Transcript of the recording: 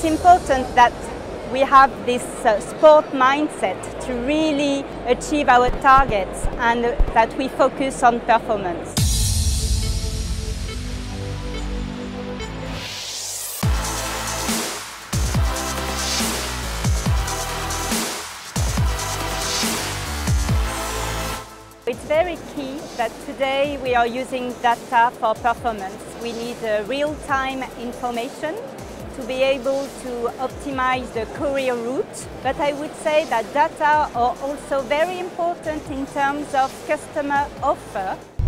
it's important that we have this sport mindset to really achieve our targets and that we focus on performance. It's very key that today we are using data for performance. We need real-time information to be able to optimize the courier route. But I would say that data are also very important in terms of customer offer.